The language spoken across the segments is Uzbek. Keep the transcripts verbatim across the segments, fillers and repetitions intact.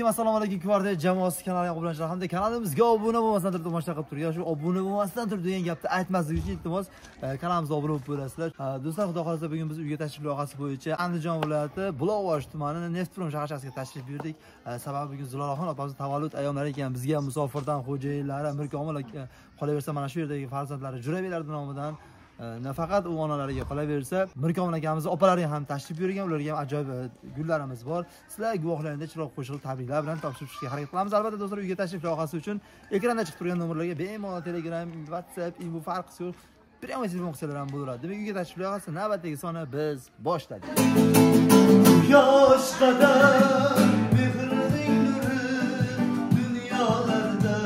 assalomu alaykum kvartira jamoasi kanaliga obunachlar hamda kanalimizga obuna bo'lmasdan turib tomosha qilib turgan shu obuna bo'lmasdan turib degan gapni aytmaslik uchun iltimos kanalimizga obuna bo'lib qo'yasizlar. Do'stlar, xudo xohlasa bugun biz uyga tashrif loyihasi bo'yicha Andijon viloyati Buloqboshi tumani Neftprom shaharchasiga tashrif buyurdik. Sababi bugun Zulolaxon opamiz tavallud ayyomlari ekan. Bizga musofirdan xo'jayinlari, mirkomil qolaversa mana shu yerdagi farzandlari Jurabelar nomidan nafaqat u onalariga qolaversa, Mirkomil akamiz opalariga ham tashrif buyurgan. Ularga ham ajoyib gullarimiz bor. Sizlar guvohlarida chiroq qo'shilib tabriklar bilan topshirishga harakat qilamiz. Albatta do'stlar, uyga tashrif loyihasi uchun ekranda chiqib turgan nomerlarga bemalol Telegram, WhatsApp, imo farqi yo'q. Prямо telefon qilsalar ham bo'laveradi. Demak, uyga tashrif loyihasi navbatdagi soni biz boshladik. Yosh qadar mehrning nuri dunyolarda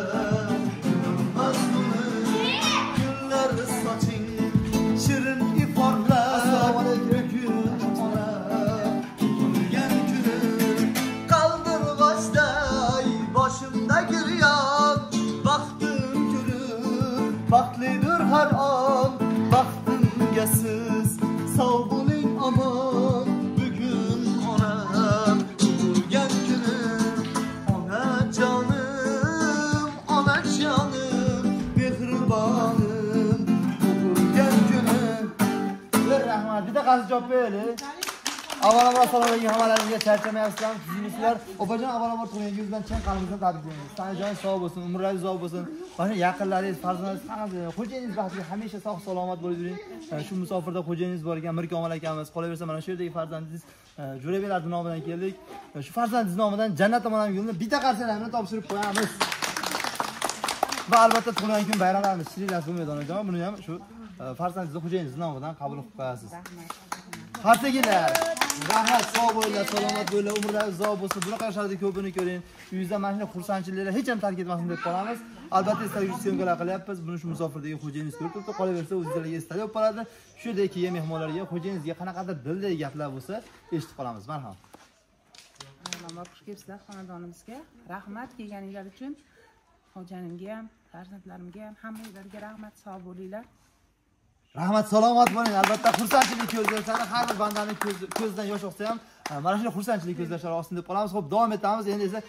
gullar soching shirin iforlar. Assalomu alaykum ona tug'ilgan kuni qaldirg'ochday boshimda giryon baxtim kulib baxtlidir har on baxtimga siz sog' bo'ling omon. Bugun onam tug'ilgan kuni onajonim onajonim mehribonim tug'ilgan kuni. Rahmat, bitta qarshi javob beraylik. Avvalambor assalomu alaykum hammalaringizga, charchamayapsizlar, sizlar. Opajon, avvalambor tug'ilganingiz bilan chin qalbimizdan tabriklaymiz. Tanajoningiz sog' bo'lsin, umringiz uzoq bo'lsin. Mana yaqinlaringiz, farzandlaringiz, hammasi, xo'jayingiz baxtli, hamisha sog' salomat bo'lib yuring. Shu musofirda xo'jayingiz bor ekan, Mirkomil akamiz. Qolaversa mana shu yerdagi farzandingiz Jurabelar nomidan keldik. Shu farzandingiz nomidan jannat tomondan yo'lni bitta qarsalar bilan topshirib qo'yamiz. Va albatta tug'ilgan kun bayramlarimiz shirilas bo'lmaydi onajon. Buni ham shu farzandingiz xo'jayingiz nomidan qabul qilib qo'yasiz. Qarsagilar, rahmat, sog' bo'linglar, salomat bo'linglar, umringiz uzoq bo'lsin. Bunaqa yoshlarda ko'pini ko'ring. Uyingizda mana shunday xursandchiliklar hech ham tark etmasin deb qolamiz. Albatta Instagram syomkalar qilyapmiz. Buni shu musofirdagi xo'jayingiz ko'rib turibdi. Qolaversa o'zingizlarga esdalik bo'lib qoladi. Shu yerda kelgan mehmonlarga xo'jayingizga qanaqadir dildagi gaplar bo'lsa, eshitib qolamiz. Marhamat. Avvalambor xush kelibsizlar xonadonimizga. Rahmat kelganinglar uchun. Xo'janimga ham, farzandlarimga ham, hammangizlarga rahmat, sog' bo'linglar. Rahmat, salomat bo'ling. Albatta xursandchilik ko'zlashadi. Har bir bandaning ko'zidan yosh oqsa ham mana shunday xursandchilik ko'zlashlari oqsin deb qolamiz. Xo'p, davom etamiz. Endi esa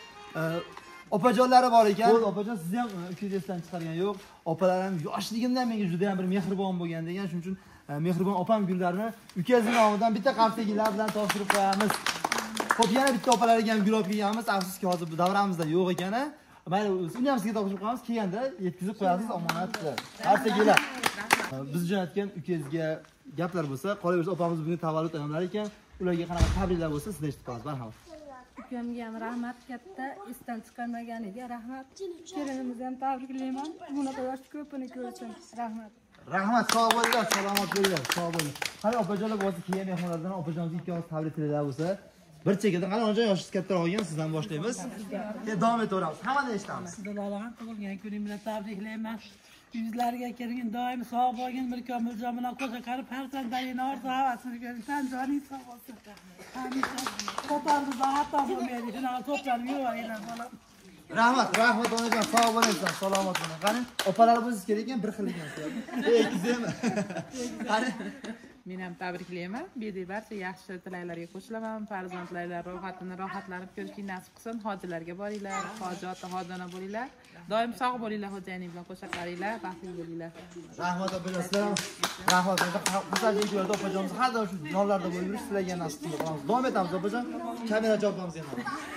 opajonlari bor ekan. Xo'p, opajon, sizni ham ukangizdan chiqargan yo'q. Opalarim yoshligimdan menga juda ham bir mehribon bo'lgan degan. Shuning uchun mehribon opam gullarini ukangizning nomidan bitta qarsagilar bilan topshirib qo'yamiz. Xo'p, yana bitta opalariga ham gul olib kelganmiz. Afsuski hozir bu davramizda yo'q ekan. Mayli, uni ham sizga topshirib qo'yamiz. Kelganda yetkazib qo'yasiz, omonat. Qarsagilar. Biz jo'natgan ukangizga gaplar bo'lsa, qolaversa opamiz bugun tavallud ayyomlari ekan, ularga qanaqa tabriklar bo'lsa, sizdan eshitib qolamiz. Marhamat. Ukamga ham rahmat katta, esdan chiqarmaganiga rahmat. Kelinimizni ham tabriklayman. Bunaqa yosh ko'pini ko'rsin. Rahmat. Rahmat, sog' bo'linglar, salomat bo'linglar, sog' bo'ling. Qani opajonlar bo'lsa, kelgan mehmonlardan opajonimizga ikki og'iz tabriklar bo'lsa, bir chekada qani onajon yoshingiz kattaroq bo'lgan, sizdan boshlaymiz. Keyin davom etaveramiz. Hammadan eshitamiz. Zulolaxon tug'ilgan kuningiz bilan tabriklayman. Yuzlarga kelgin, doim sog' bo'lgin, Mirkomiljon bilan qo'sha qarib farzandlaringni orzu havasini ko'ring. Joning sog' bo'lsin. Hamisha qo'pardi, hatto bo'lmaydi. Shunaqa to'planib yuraveringlar bolam. Rahmat, rahmat onajon, sog' bo'linglar, salomat bo'ling. Qani, opalarimiz kerak ekan, bir xil ekan. Ikkizmi? Qani, Men ham tabriklayman. Bedi barcha yaxshi tilaklarga qo'shilaman. Farzandlar rohatini rohatlanib ko'rishni nasib qilsin. Hojilarga boringlar, hoji ota xodona bo'linglar. Doim sog' bo'linglar, xo'jayining bilan qo'shaqlaringlar, baxtli bo'linglar. Rahmat opajon. Rahmat. Xursandchiliklarda opajonimiz har doim shu yonlarda bo'lib yurish sizlarga nasib qilib qolamiz. Davom etamiz opajon. Kamera javobimiz yana.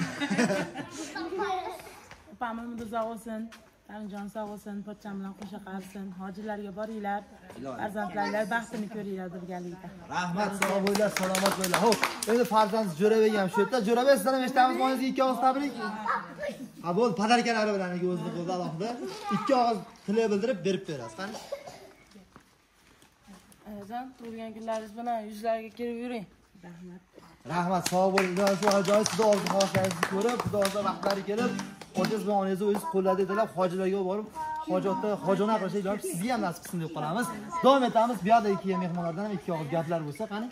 Opamiz mudirza bo'lsin. Tanijon sog' bo'lsin, pochcham bilan qo'sha qarsin. Hojilarga boringlar. Farzandlar baxtini ko'ringlar birgalikda. Rahmat, sog' bo'linglar, salomat bo'linglar. Xo'p, endi farzandingiz Jo'rabek ham shu yerda. Jo'rabek, sizdan ham eshitamiz, o'zingizga ikki og'iz tabrik. Ha, bo'ldi, podarkalari bilan o'zini qo'lda alohida ikki og'iz tilak bildirib berib berasiz. Qani? Onajon, tug'ilgan kunlaringiz bilan yuzlarga kelib yuring. Rahmat. Rahmat, sog' bo'linglar. Shu ajoyib xudo o'zi xohishlaringizni ko'rib, xudo o'zi vaqtlari kelib, otangiz bilan onangizni o'zingiz qo'llarda dedilar, hojilarga borib, hojatda hojona qilishlar sizga ham nasib qilsin deb qolamiz. Davom etamiz. Bu yerda kelgan mehmonlardan ham ikki og'iz gaplar bo'lsa, qani?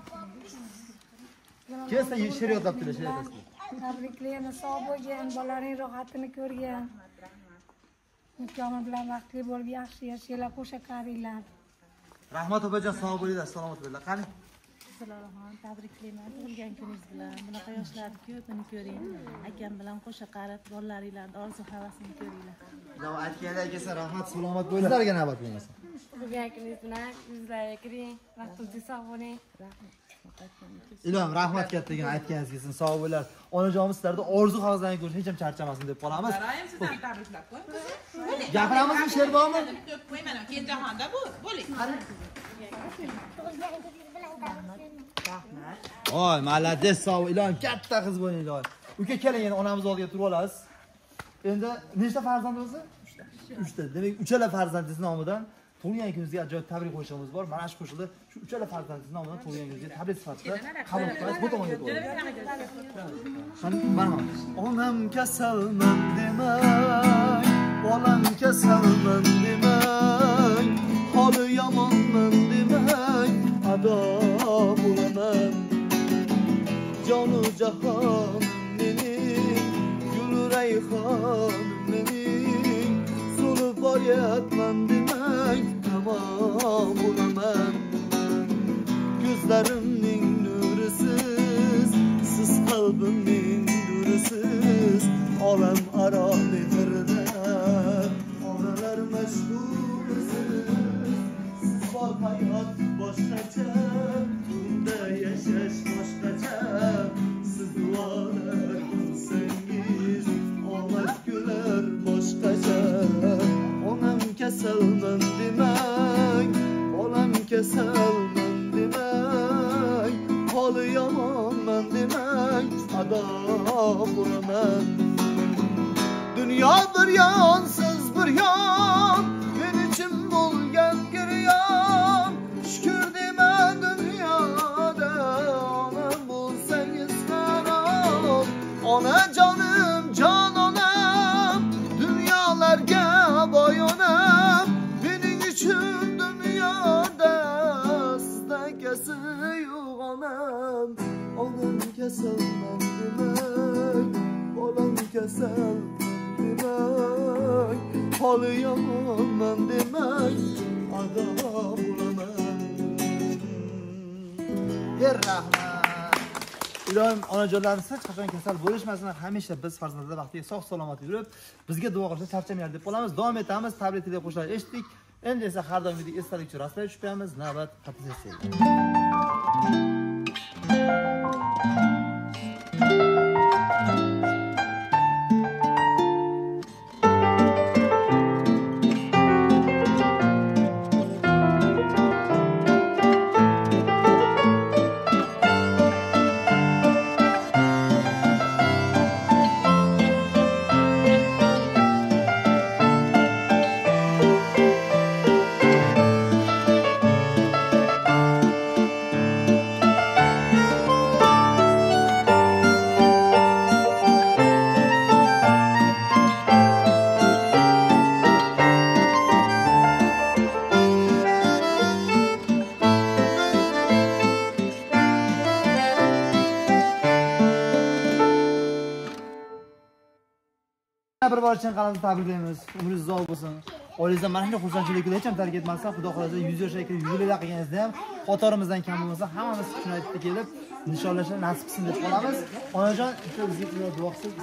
Kelsa she'r yodlabdilar, she'r aytasizlar. Tabriklayman, sog' bo'lgan, bolalaring rohatini ko'rgan. Mirkomil bilan vaqtli bo'lib yaxshi yashanglar, qo'sha qaringlar. Rahmat opajon, sog' bo'linglar, salomat bo'linglar. Qani? Bismillahirrohmanirrohim. Tabriklayman tug'ilgan kuningiz bilan. Bunaqa yoshlarni ko'pini ko'ring. Akam bilan qo'sha qarab, bolalaringlarning orzu havasini ko'ringlar. Ilhom aytganlar kelsa rahmat, salomat bo'linglar. Sizlarga navbat bo'lmasa. Tug'ilgan kuningiz bilan yuzlarga kiring. Vaqtingiz sog' bo'ling. Ilhom rahmat kattaga aytganingiz kelsin, sog' bo'linglar. Onajonimiz sizlarni orzu havaslarni ko'rish hech ham charchamasin deb qolamiz. Saroyim sizlarni tabriklab qo'y. Gapiramizmi, she'r bormi? Ko'p qo'yman, Kenjahonda bu, bo'ling. Voy, malades, sog' Ilhom, katta qiz bo'ling Ilhom. Uka keling, yana onamiz oldiga turib olasiz. Endi nechta farzand o'zi? uchta. uchta. Demak, uchala farzandingiz nomidan tug'ilgan kuningizga ajoyib tabrik qo'yishimiz bor. Mana shu qo'shiqni shu uchala farzandingiz nomidan tug'ilgan kuningizga tabrik sifatida qabul qilamiz. Bu tomonga to'g'ri. Mana. Onam kasalman demay, bolam kasalman demay, holi yomonman demay, ado bo'laman. Jonu jahon mening, gul rayhon mening, so'lib boryapman demay, tamom bo'laman. Ko'zlarimning nurisiz, siz qalbimning nurisiz, olam aro mehrda onalar mashhursiz. Siz bor hayot boshqacha, bunda yashash boshqacha. Siz duolar qilsangiz omad kular boshqacha. Onam kasalman demang, bolam kasalman demang, holi yomonman demang, ado bo'laman. Dunyo bir yon, siz bir yon, men uchun bo'lgan giryon. Shukr dema dunyoda, onam bo'lsangiz harom. Onajonim, jon onam, dunyolarga boy onam. Mening uchun dunyoda sizdan kasi yo'q onam. Onam kasalman demang, bolam kasalman demang, holi yomonman demang, ado bo'laman. Yer rahmat. Ilhom onajonlarimiz hech qachon kasal bo'lishmasin, hamisha biz farzandlar vaqtiga sog' salomat yurib, bizga duo qilib charchamaylar deb qolamiz. Davom etamiz. Tabriklar qo'shiqlar eshitdik. Endi esa har doimgidek esdalikchi rasmlarga tushib qo'yamiz. Navbat fotosessiya. Bir bor chin qalbdan tabriklaymiz. Umringiz uzoq bo'lsin. Oilangizdan mana shunday xursandchilikni hech ham tark etmasdan, Xudo xohlasa yuz yoshga kirib yubileylar qilganingizda ham xatorimizdan kam bo'lmasa, hammamiz shuni aytib kelib, nishonlashni nasib qilsin deb qolamiz. Onajon, bizga duo qilsangiz.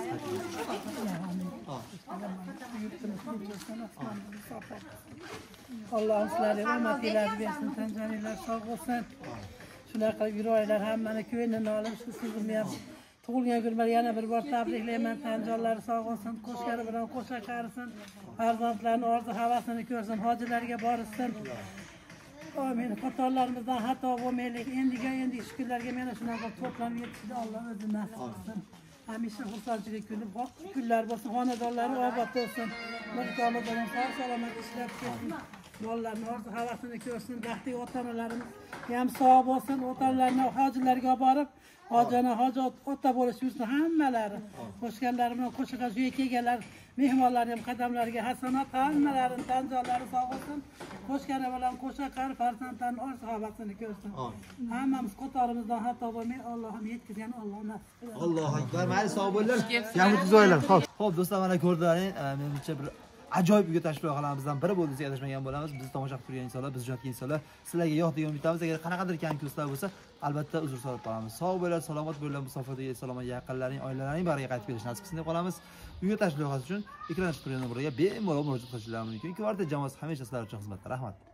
Alloh sizlarga rahmatlar bersin, tanjoninglar sog' bo'lsin. Shular qilib yuraylar, hammani ko'nglini olib, shu sizni ham tug'ilgan kun bilan yana bir bor tabriklayman. Tanjonlari sog' bo'lsin, qo'shqari bilan qo'sha qarisin, farzandlarning orzu havasini ko'rsin, hojilarga borsin. Amin. Xatolarımızdan xato bo'lmaylik. Endiga endi shu kunlarga mana shunaqa to'planib yetishni Alloh o'zi nasib qilsin. Hamisha xursandchilik kunlar bo'lsin, xonadonlari obod bo'lsin. Mulklarni bilan sog' salomat ishlab ketsin. Bolalarning orzu havasini ko'rsin. Baxtli ota-onalarimiz ham sog' bo'lsin. Ota-onalarni hojilarga borib, hojona hojat ota bo'lish yursin hammalari. Qo'shganlari bilan qo'shiqqa shu kelganlar, mehmonlarning qadamlariga hasanat, hammalarini tanjonlari sog' bo'lsin. Qo'shgani bilan qo'sha qar farzandlarning orzu havasini ko'rsin. Hammamiz qatorimizdan xato bo'lmay, Allohim yetkazgan Alloh nasib qilsin. Allohu akbar. Mayli sog' bo'linglar. Yomg'ir tuzoylar. Xo'p. Xo'p, do'stlar, mana ko'rdilaring. Menimcha bir ajoyib uyga tashrif loyihalarimizdan biri bo'ldi desa adashmagan bo'lamiz. Bizni tomosha qilib turgan insonlar, biz jo'natgan insonlar sizlarga yo'q degan umidamiz. Agar qanaqadir kamki ustoz bo'lsa, albatta uzr so'rab qolamiz. Sog' bo'linglar, salomat bo'linglar, musofirda salomat yaqinlaring, oilalarining bariga qaytib kelish nasib qilsin deb qolamiz. Uyga tashrif loyihasi uchun ekranda turgan nomorga bemalol murojaat qilishingiz mumkin. Kvartira jamoasi hamisha sizlar uchun xizmatda. Rahmat.